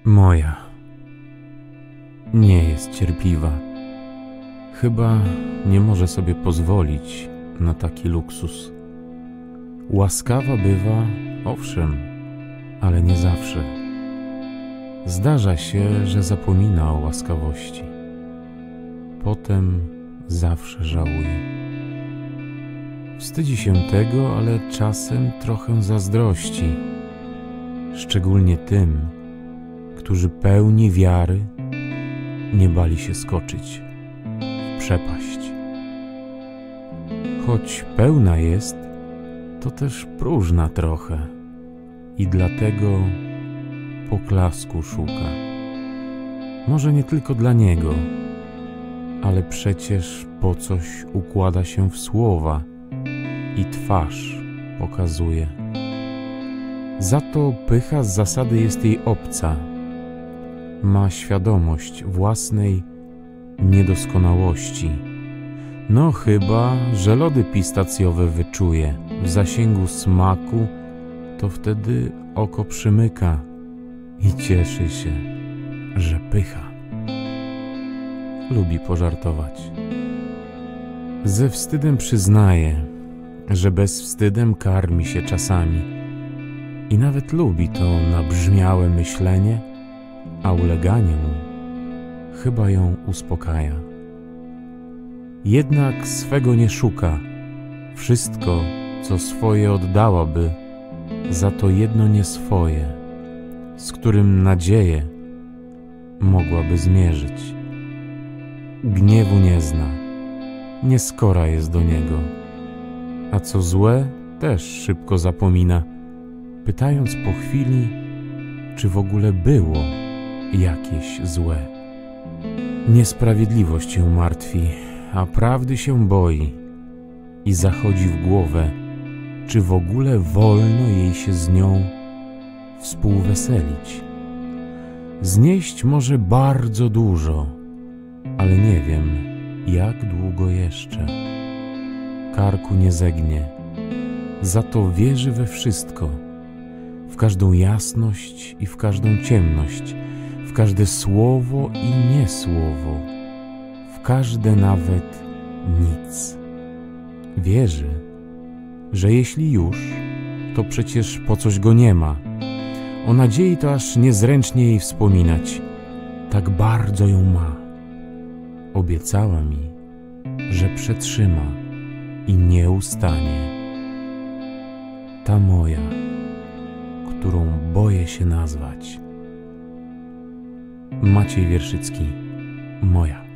Moja nie jest cierpliwa. Chyba nie może sobie pozwolić na taki luksus. Łaskawa bywa, owszem, ale nie zawsze. Zdarza się, że zapomina o łaskawości. Potem zawsze żałuje. Wstydzi się tego, ale czasem trochę zazdrości. Szczególnie tym, którzy pełni wiary nie bali się skoczyć w przepaść. Choć pełna jest, to też próżna trochę i dlatego poklasku szuka. Może nie tylko dla niego, ale przecież po coś układa się w słowa i twarz pokazuje. Za to pycha z zasady jest jej obca. Ma świadomość własnej niedoskonałości. No chyba, że lody pistacjowe wyczuje w zasięgu smaku, to wtedy oko przymyka i cieszy się, że pycha. Lubi pożartować. Ze wstydem przyznaje, że bezwstydem karmi się czasami i nawet lubi to nabrzmiałe myślenie, a uleganie mu chyba ją uspokaja. Jednak swego nie szuka. Wszystko, co swoje oddałaby, za to jedno nie swoje, z którym nadzieję mogłaby zmierzyć. Gniewu nie zna, nieskora jest do niego, a co złe też szybko zapomina, pytając po chwili, czy w ogóle było jakieś złe. Niesprawiedliwość ją martwi, a prawdy się boi i zachodzi w głowę, czy w ogóle wolno jej się z nią współweselić. Znieść może bardzo dużo, ale nie wiem, jak długo jeszcze. Karku nie zegnie, za to wierzy we wszystko, w każdą jasność i w każdą ciemność, w każde słowo i niesłowo, w każde nawet nic. Wierzy, że jeśli już, to przecież po coś go nie ma. O nadziei to aż niezręcznie jej wspominać. Tak bardzo ją ma. Obiecała mi, że przetrzyma i nie ustanie. Ta moja, którą boję się nazwać. Maciej Wierszycki. Moja.